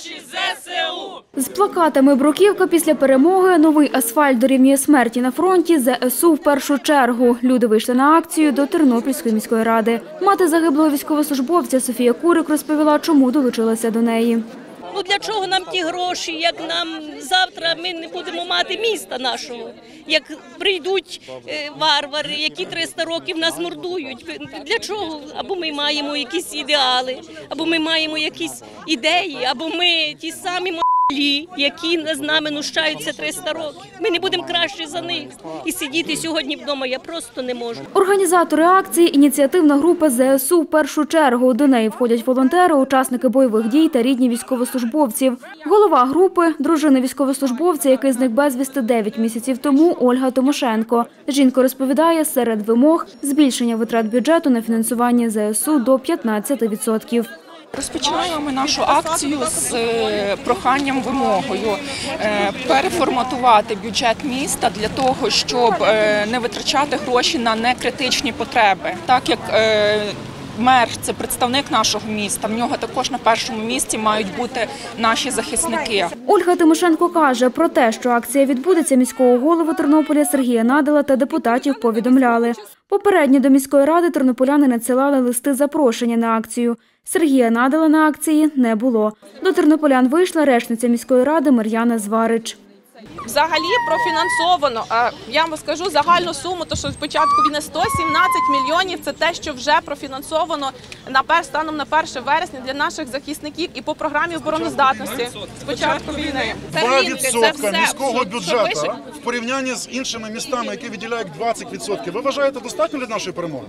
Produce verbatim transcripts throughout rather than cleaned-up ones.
Наші ЗСУ! З плакатами «Бруківка після перемоги», «Новий асфальт дорівнює смерті на фронті», ЗСУ в першу чергу. Люди вийшли на акцію до Тернопільської міської ради. Мати загиблого військовослужбовця Софія Курик розповіла, чому долучилася до неї. Ну для чого нам ті гроші, як нам завтра ми не будемо мати міста нашого, як прийдуть варвари, які триста років нас мордують. Для чого? Або ми маємо якісь ідеали, або ми маємо якісь ідеї, або ми ті самі м**лі, які з нами нущаються триста років. Ми не будемо краще за них. І сидіти сьогодні вдома я просто не можу. Організатори акції – ініціативна група ЗСУ в першу чергу. До неї входять волонтери, учасники бойових дій та рідні військовослужбовців. Голова групи – дружина військовослужбовця, який зник безвісти дев'ять місяців тому, Ольга Тимошенко. Жінка розповідає, серед вимог – збільшення витрат бюджету на фінансування ЗСУ до п'ятнадцяти відсотків. Розпочинаємо ми нашу акцію з проханням, вимогою переформатувати бюджет міста для того, щоб не витрачати гроші на некритичні потреби. Так як мер – це представник нашого міста, в нього також на першому місці мають бути наші захисники. Ольга Тимошенко каже, про те, що акція відбудеться, міського голову Тернополя Сергія Надала та депутатів повідомляли. Попередньо до міської ради тернополяни надсилали листи запрошення на акцію. Сергія Надала на акції не було. До тернополян вийшла речниця міської ради Мар'яна Зварич. Взагалі профінансовано, я вам скажу загальну суму, то що спочатку війни сто сімнадцять мільйонів – це те, що вже профінансовано на станом на перше вересня для наших захисників і по програмі обороноздатності спочатку війни. два відсотки міського бюджету в порівнянні з іншими містами, які виділяють двадцять відсотків. Ви вважаєте, достатньо для нашої перемоги?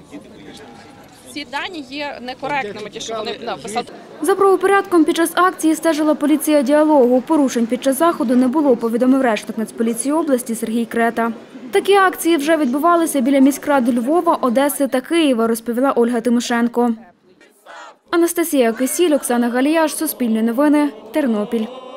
Ці дані є некоректними, ті, що вони написали. За правопорядком під час акції стежила поліція діалогу. Порушень під час заходу не було, повідомив речник Нацполіції області Сергій Крета. Такі акції вже відбувалися біля міськрад Львова, Одеси та Києва, розповіла Ольга Тимошенко. Анастасія Кисіль, Оксана Галіяш, Суспільне новини, Тернопіль.